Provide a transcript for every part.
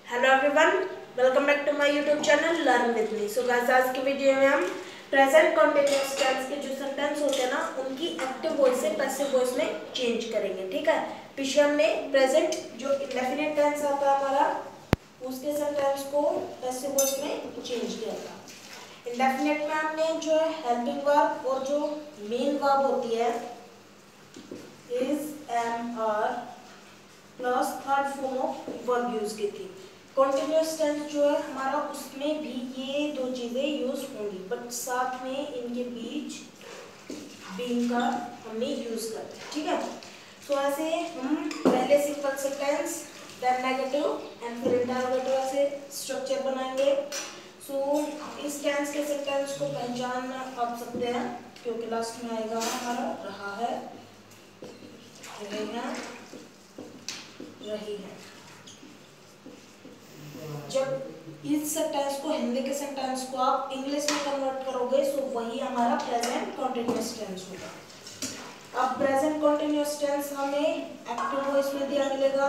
Hello everyone, welcome back to my YouTube channel learn with me. So guys, आज की video में हम present continuous tense के जो सेंटेंस होते हैं ना, उनकी एक्टिव वॉइस से पैसिव वॉइस में चेंज करेंगे। ठीक है, पीछे हमने प्रेजेंट जो इंडेफिनिट टेंस आता है हमारा, उसके सेंटेंस को पैसिव वॉइस में चेंज किया था। इंडेफिनिट में हमने जो है हेल्पिंग वर्ब और जो मेन वर्ब होती है is, am, are plus third form of verb use की थी। कॉन्टिन्यूअस टेंस जो है हमारा, उसमें भी ये दो चीजें यूज होंगी, बट साथ में इनके बीच बीइंग का हमने यूज करते हैं। ठीक है, तो ऐसे हम पहले simple sentence, then negative and फिर इंटरोगेटिव ऐसे स्ट्रक्चर बनाएंगे। सो इस टेंस के सेंटेंस को पहचान आप सकते हैं, क्योंकि लास्ट में आएगा हमारा रहा है, रही है। जब इस सेंटेंस को, हिंदी के सेंटेंस को आप इंग्लिश में कन्वर्ट करोगे, सो वही हमारा प्रेजेंट कॉन्टिन्यूअस टेंस होगा। अब प्रेजेंट कॉन्टिन्यूअस टेंस हमें एक्टिव वॉइस में दिया मिलेगा,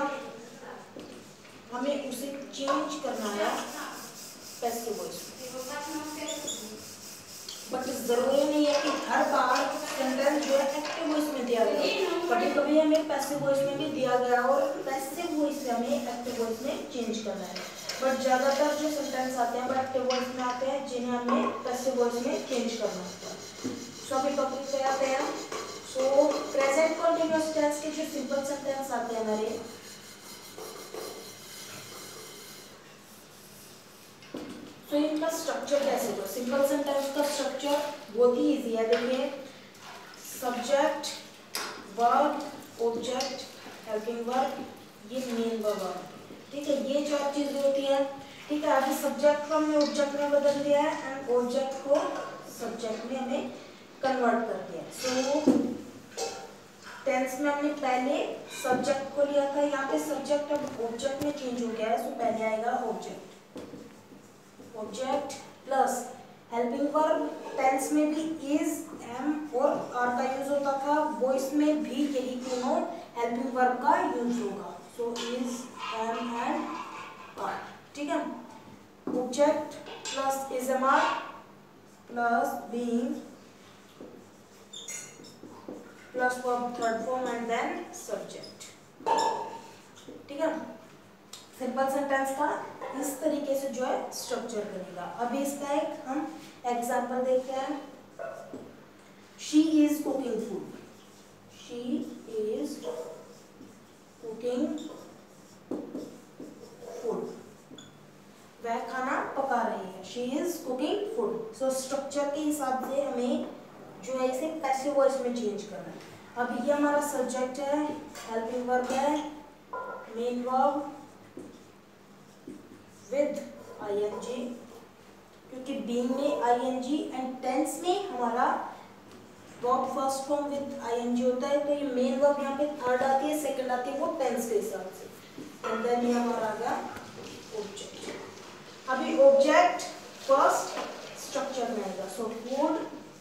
हमें उसे चेंज करना है पैसिव वॉइस में। बट जरूरी नहीं है कि हर बार सेंटेंस जो है एक्टिव वॉइस में दिया गया, कभी कभी हमें पैसिव वॉइस में भी दिया गया और पैसिव वॉइस से हमें एक्टिव वॉइस में चेंज करना है। बट ज्यादातर जो सेंटेंस आते हैं वो एक्टिव वॉइस में आते हैं, जिन्हें हमें पैसिव वॉइस में चेंज करना होता है। सो अभी टॉपिक पे आते हैं। सो प्रेजेंट कंटीन्यूअस टेंस के जो सिंपल सेंटेंस आते हैं हमारे, तो इनका स्ट्रक्चर कैसे होगा? सिंपल सेंटेंस का स्ट्रक्चर बहुत ही इजी है। देखिए, subject, verb, object, helping verb, ये मेन वर्ब है। ठीक है, ये चार चीजें होती हैं। ठीक है, अभी सब्जेक्ट को हमने ऑब्जेक्ट में बदल दिया है एंड ऑब्जेक्ट को सब्जेक्ट में हमें कन्वर्ट कर दिया। सो टेंस में हमने पहले सब्जेक्ट को लिया था, यहाँ पे सब्जेक्ट अब ऑब्जेक्ट में चेंज हो गया है। सो पहले आएगा object, object plus helping verb. Tense में भी इज, एम और आर का यूज होता था, वॉइस में भी यही तीनों हेल्पिंग वर्ब का यूज होगा। So is, am and are. ठीक है, object plus is, am, are plus being plus verb third form and then subject. ठीक है, सिंपल सेंटेंस का इस तरीके से जो है स्ट्रक्चर बनेगा। अभी इसका एक हम एग्जांपल देखते हैं। She is cooking food, she is cooking food, वह खाना पका रही है। She is cooking food. So structure के हिसाब से हमें जो है इसे पैसिव वॉइस में चेंज करना है। अब ये हमारा सब्जेक्ट है, हेल्पिंग वर्ब है, मेन वर्ब विद आईएनजी, क्योंकि बीइंग में आईएनजी एंड टेंस में हमारा verb first form with ING होता है। तो ये मेन वर्ब यहाँ पे थर्ड आती है, सेकंड आती है वो टेंस के हिसाब से। एंड देन ये हमारा आ गया ऑब्जेक्ट। अभी ऑब्जेक्ट फर्स्ट स्ट्रक्चर में आएगा। So food,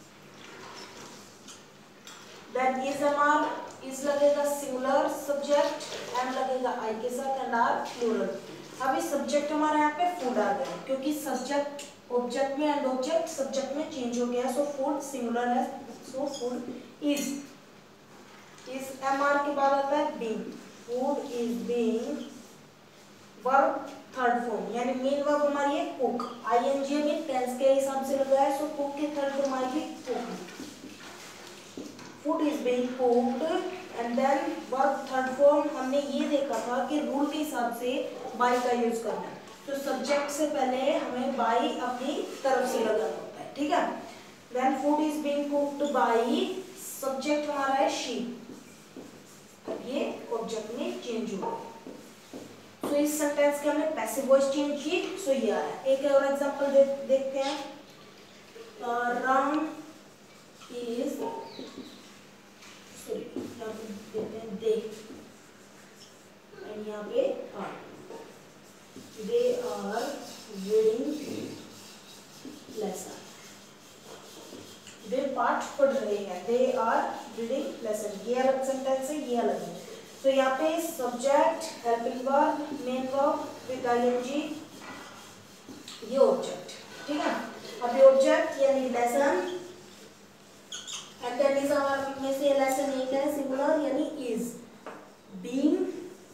then is, am, is लगेगा सिंगुलर सब्जेक्ट, एम लगेगा आई के साथ एंड आर प्लूरल। अभी सब्जेक्ट हमारा यहाँ पे फूड आ गया, क्योंकि सब्जेक्ट ऑब्जेक्ट में एंड ऑब्जेक्ट सब्जेक्ट में चेंज हो गया है। सो फूड सिंगुलर है, so food is. Am, are के बाद आता है being, food is being, verb third form, यानी मेन वर्ब हमारी है कुक, आईएनजी में टेंस के हिसाब से लगा है। सो कुक की थर्ड फॉर्म आएगी cook, food is being cooked and then verb third form. हमने ये देखा था कि रूल के हिसाब से बाई का यूज करना है, तो सब्जेक्ट से पहले हमें बाई अपनी तरफ से लगाना होता है। ठीक है, then food is being cooked by, subject हमारा है शी, ये ऑब्जेक्ट में चेंज हुआ। सो इस सेंटेंस के हमने पैसिव वॉइस चेंज की। सो ये आया। एक और एग्जांपल देखते हैं। राम इज, यहाँ पे देते हैं दे, एंड यहाँ पे are, they are reading lesson, वे पाठ पढ़ रहे हैं, दे आर रीडिंग लेसन। ये अलग सेंटेंस है, ये अलग है। तो यहाँ पे subject, helping verb, main verb, with ING, ये ऑब्जेक्ट, ठीक है। अब ये ऑब्जेक्ट यानी लेसन, एंड देन इज हमारे में से लेसन एक है सिंगुलर यानी इज, बीइंग,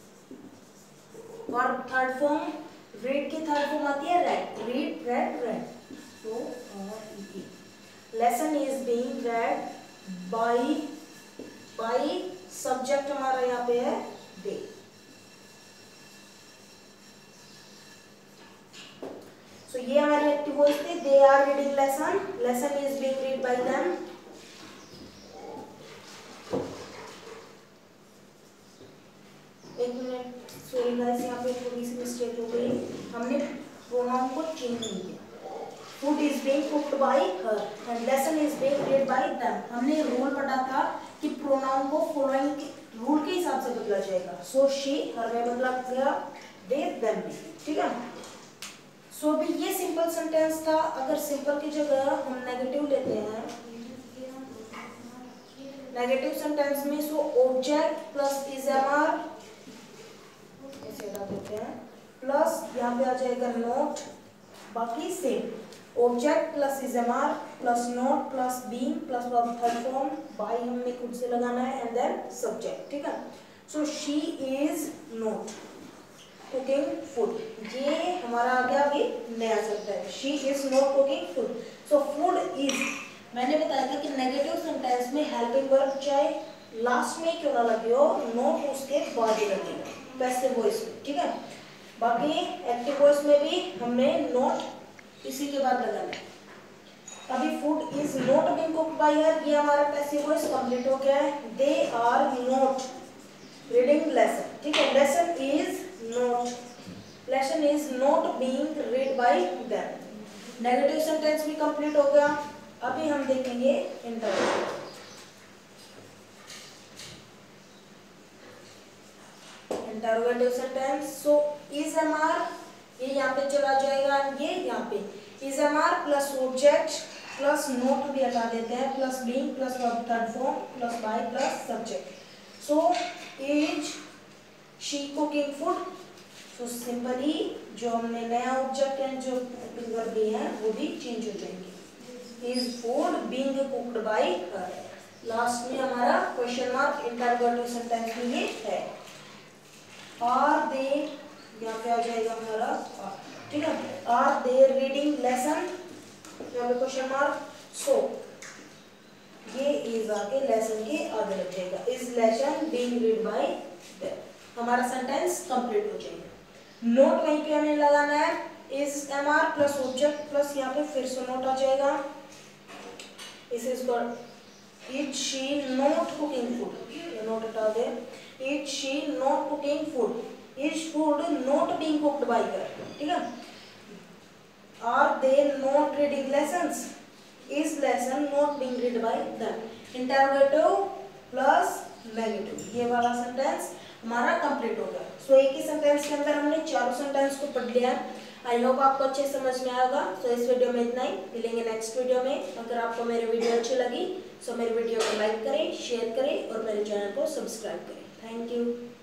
और थर्ड फॉर्म रीड की थर्ड फॉर्म आती है रेड, रीड रेड रेड, तो और lesson is being read by subject हमारा यहाँ पे है दे। सो ये हमारे एक्टिव वॉइस थे, they are reading lesson, lesson is being read by them. एक मिनट, सॉरी गाइस, यहाँ पे थोड़ी सी मिस्टेक हो गई, हमने प्रोनाउन को चेंज नहीं किया। Food is being cooked by her and lesson is being read by them. हमने रूल पढ़ा था कि प्रोनाउन को फॉलोइंग रूल के हिसाब से बदला जाएगा। सो शी हर में बदला गया, दे देम में, ठीक है। सो अभी ये सिंपल सेंटेंस था। अगर सिंपल की जगह हम नेगेटिव लेते हैं, नेगेटिव सेंटेंस में so object plus is am are ऐसे हटा देते हैं, प्लस यहाँ पे आ जाएगा नोट, बाकी same object plus is am are plus not plus being plus third form by हमने खुद से लगाना है एंड देन सब्जेक्ट, ठीक है। So she is not cooking food, ये हमारा आ गया अभी नया sentence, she is not cooking food. So food is, मैंने बताया था कि नेगेटिव सेंटेंस में हेल्पिंग वर्ब चाहे लास्ट में क्यों ना लगे हो, नॉट उसके बाद ही लगेगा पैसिव वॉइस में, ठीक है। बाकी एक्टिव वॉइस में भी हमने नॉट इसी के बाद लगाना है। अभी food is not being cooked by her, ये हमारा पैसिव वॉइस कंप्लीट हो गया है। They are not reading lesson, ठीक है। Lesson is not being read by them. Negative sentence भी कंप्लीट हो गया। अभी हम देखेंगे interview. Interrogative sentence, so is am are ये यहाँ पे चला जाएगा, ये यहाँ पे is am are plus object plus not भी हटा देते हैं, plus being plus verb third form plus by plus subject. So is she cooking food, so simply जो हमने नया ऑब्जेक्ट एंड जो वर्ब दिए हैं वो भी चेंज हो जाएंगे। Is food being cooked by her, last में हमारा क्वेश्चन मार्क इंटरोगेटिव सेंटेंस में ये है। आर दे यहाँ पे आ जाएगा हमारा, ठीक है। आर दे रीडिंग लेसन, यहाँ पे क्वेश्चन मार्क, सो ये इज आके लेसन के आगे लग जाएगा। Is lesson being read by them, हमारा सेंटेंस कंप्लीट हो जाएगा। नोट वहीं पे हमें लगाना है, is am are plus object plus यहाँ पे फिर से नोट आ जाएगा। Is she not cooking food, ये नोट हटा दे। Is she not cooking food, is food not being cooked by her, ठीक है। Are they not reading lessons, is lesson not being read by them. Interrogative plus negative, ये वाला sentence हमारा complete हो गया। सो एक ही सेंटेंस के अंदर हमने चारों सेंटेंस को पढ़ लिया। आई होप आपको अच्छे समझ में आएगा। सो इस वीडियो में इतना ही, मिलेंगे नेक्स्ट वीडियो में। अगर आपको मेरी वीडियो अच्छी लगी सो मेरे वीडियो को लाइक करें, शेयर करें और मेरे चैनल को सब्सक्राइब करें। Thank you.